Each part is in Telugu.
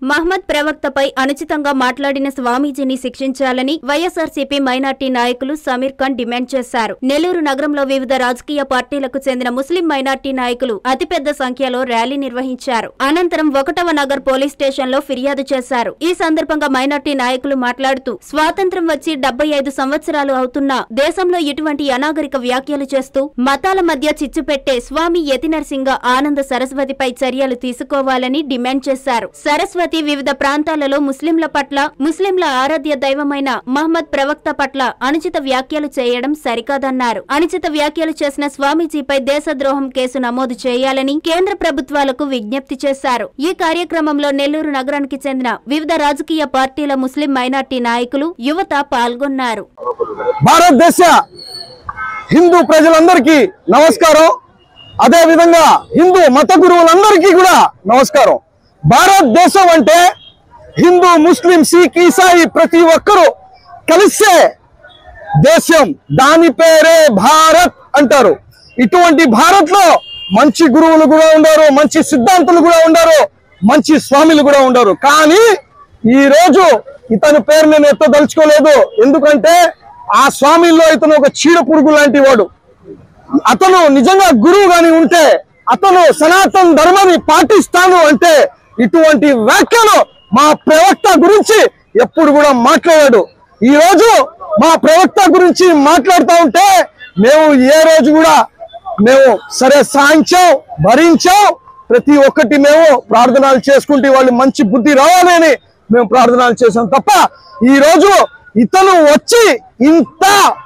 మహమ్మద్ ప్రవక్తపై అనుచితంగా మాట్లాడిన స్వామీజీని శిక్షించాలని వైఎస్ఆర్సీపీ మైనార్టీ నాయకులు సమీర్ ఖాన్ డిమాండ్ చేశారు. నెల్లూరు నగరంలో వివిధ రాజకీయ పార్టీలకు చెందిన ముస్లిం మైనార్టీ నాయకులు అతిపెద్ద సంఖ్యలో ర్యాలీ నిర్వహించారు. అనంతరం 1వ నగర్ పోలీస్ స్టేషన్లో ఫిర్యాదు చేశారు. ఈ సందర్భంగా మైనార్టీ నాయకులు మాట్లాడుతూ స్వాతంత్ర్యం వచ్చి 75 సంవత్సరాలు అవుతున్నా దేశంలో ఇటువంటి అనాగరిక వ్యాఖ్యలు చేస్తూ మతాల మధ్య చిచ్చు పెట్టే స్వామి యతినరసింగ ఆనంద సరస్వతిపై చర్యలు తీసుకోవాలని డిమాండ్ చేశారు. సరస్వతి వివిధ ప్రాంతాలలో ముస్లింల పట్ల, ముస్లింల ఆరాధ్య దైవమైన మహమ్మద్ ప్రవక్త పట్ల అనుచిత వ్యాఖ్యలు చేయడం సరికాదన్నారు. అనుచిత వ్యాఖ్యలు చేసిన స్వామీజీపై దేశద్రోహం కేసు నమోదు చేయాలని కేంద్ర ప్రభుత్వాలకు విజ్ఞప్తి చేశారు. ఈ కార్యక్రమంలో నెల్లూరు నగరానికి చెందిన వివిధ రాజకీయ పార్టీల ముస్లిం మైనార్టీ నాయకులు, యువత పాల్గొన్నారు. భారతదేశ హిందూ ప్రజలందరికీ నమస్కారం. అదే విధంగా హిందూ మత గురువులందరికీ కూడా నమస్కారం. భారతదేశం అంటే హిందూ, ముస్లిం, సిక్, ఈసాయి ప్రతి ఒక్కరూ కలిసే దేశం. దాని పేరే భారత్ అంటారు. ఇటువంటి భారత్ లో మంచి గురువులు కూడా ఉన్నారు, మంచి సిద్ధాంతులు కూడా ఉన్నారు, మంచి స్వామిలు కూడా ఉన్నారు. కానీ ఈ రోజు ఇతని పేరు నేను ఎత్తదలుచుకోలేదు. ఎందుకంటే ఆ స్వామిల్లో ఇతను ఒక చీడ పురుగు లాంటి వాడు. అతను నిజంగా గురువు గాని ఉంటే, అతను సనాతన ధర్మాన్ని పాటిస్తాను అంటే ఇటువంటి వ్యాఖ్యలు మా ప్రవక్త గురించి ఎప్పుడు కూడా మాట్లాడాడు. ఈ రోజు మా ప్రవక్త గురించి మాట్లాడుతూ ఉంటే మేము ఏ రోజు కూడా సరే సాయించాం, భరించాం. ప్రతి ఒక్కటి మేము ప్రార్థనలు చేసుకుంటే వాళ్ళు మంచి బుద్ధి రావాలని మేము ప్రార్థనలు చేసాం తప్ప ఈ రోజు ఇతను వచ్చి ఇంత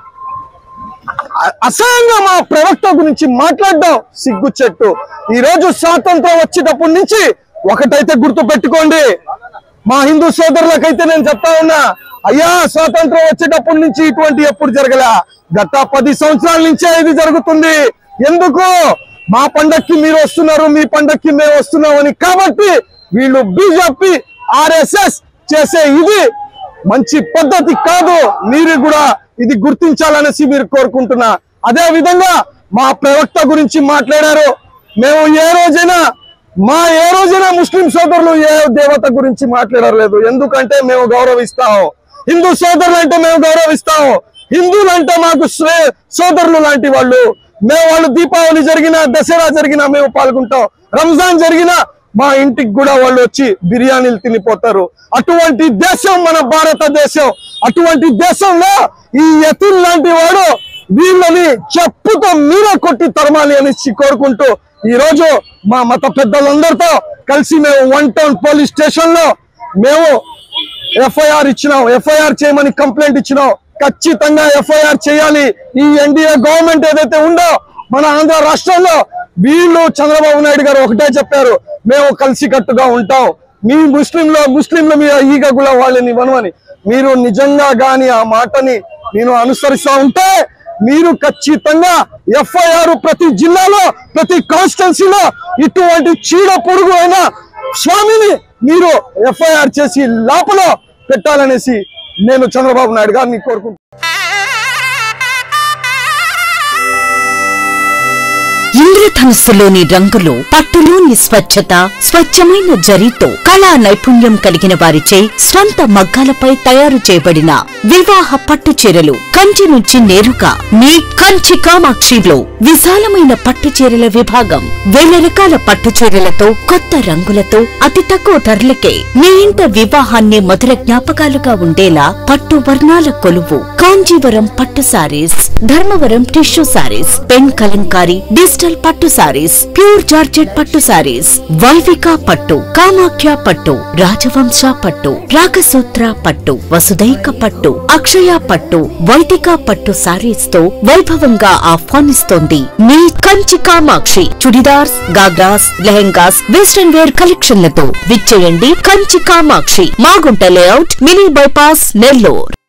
అసహ్యంగా మా ప్రవక్త గురించి మాట్లాడడం సిగ్గుచెట్టు. ఈ రోజు స్వాతంత్రం వచ్చేటప్పటి నుంచి ఒకటైతే గుర్తు పెట్టుకోండి, మా హిందూ సోదరులకైతే నేను చెప్తా ఉన్నా, అయ్యా స్వాతంత్రం వచ్చేటప్పటి నుంచి ఇటువంటి ఎప్పుడు జరగలే. గత 10 సంవత్సరాల నుంచే ఇది జరుగుతుంది. ఎందుకు? మా పండక్కి మీరు వస్తున్నారు, మీ పండక్కి మేము వస్తున్నామని. కాబట్టి వీళ్ళు బీజేపీ, ఆర్ఎస్ఎస్ చేసే ఇది మంచి పద్ధతి కాదు. మీరు కూడా ఇది గుర్తించాలనేసి మీరు కోరుకుంటున్నా. అదే విధంగా మా ప్రవక్త గురించి మాట్లాడారు. మేము ఏ రోజైనా ముస్లిం సోదరులు ఏ దేవత గురించి మాట్లాడలేదు. ఎందుకంటే మేము గౌరవిస్తాము. హిందూ సోదరులు అంటే మేము గౌరవిస్తాము. హిందువులు అంటే మాకు సోదరులు లాంటి వాళ్ళు. వాళ్ళు దీపావళి జరిగినా, దసరా జరిగినా మేము పాల్గొంటాం. రంజాన్ జరిగినా మా ఇంటికి కూడా వాళ్ళు వచ్చి బిర్యానీలు తినిపోతారు. అటువంటి దేశం మన భారతదేశం. అటువంటి దేశంలో ఈ యతీం లాంటి వాడు వీళ్ళని చెప్పుతో మీరే కొట్టి తరమాలి అనేసి కోరుకుంటూ ఈ రోజు మా మత పెద్దలందరితో కలిసి మేము 1 టౌన్ పోలీస్ స్టేషన్ లో మేము ఎఫ్ఐఆర్ ఇచ్చినాం. ఎఫ్ఐఆర్ చేయమని కంప్లైంట్ ఇచ్చినాం. ఖచ్చితంగా ఎఫ్ఐఆర్ చేయాలి. ఈ ఎన్డీఏ గవర్నమెంట్ ఏదైతే ఉందో మన ఆంధ్ర రాష్ట్రంలో, వీళ్ళు చంద్రబాబు నాయుడు గారు ఒకటే చెప్పారు, మేము కలిసికట్టుగా ఉంటాం. మీ ముస్లింల మీద ఈగ కూడా వాళ్ళని ఇవ్వను. మీరు నిజంగా గాని ఆ మాటని నేను అనుసరిస్తూ ఉంటే మీరు ఖచ్చితంగా ఎఫ్ఐఆర్ ప్రతి జిల్లాలో, ప్రతి కాన్స్టిట్యున్సీలో ఇటువంటి చీడ పొరుగు అయిన స్వామిని మీరు ఎఫ్ఐఆర్ చేసి లోపల పెట్టాలనేసి నేను చంద్రబాబు నాయుడు గారిని కోరుకుంటున్నాను. ఇంద్రధనుస్సులోని రంగులు, పట్టులోని స్వచ్ఛత, స్వచ్ఛమైన జరీతో కళా నైపుణ్యం కలిగిన వారిచే స్వంత మగ్గాలపై తయారు చేయబడిన వివాహ పట్టు చీరలు కంచి నుంచి నేరుగా మీ కంచి కామాక్షిలో విశాలమైన పట్టు చీరల విభాగం. 1000 రకాల పట్టు చీరలతో, కొత్త రంగులతో, అతి తక్కువ ధరలకే మీ ఇంట వివాహాన్ని మధుర జ్ఞాపకాలుగా ఉండేలా పట్టు వర్ణాల కొలువు. కాంజీవరం పట్టు saris, Dharmavaram tissue saris, pen Kalamkari, digital పట్టు సారీస్, ప్యూర్ జార్జెట్ పట్టు సారీస్, వైవిక పట్టు, కామాఖ్య పట్టు, రాజవంశ పట్టు, రాగసూత్ర పట్టు, వసుదైక పట్టు, అక్షయ పట్టు, వైదిక పట్టు సారీస్ తో వైభవంగా ఆహ్వానిస్తోంది మీ కంచి కామాక్షి. చుడిదార్స్, గాగ్రాస్, లెహెంగాస్, వెస్టర్న్ వేర్ కలెక్షన్లతో విచ్చేయండి Kanchi Kamakshi, Magunta layout, mini bypass, Nellore.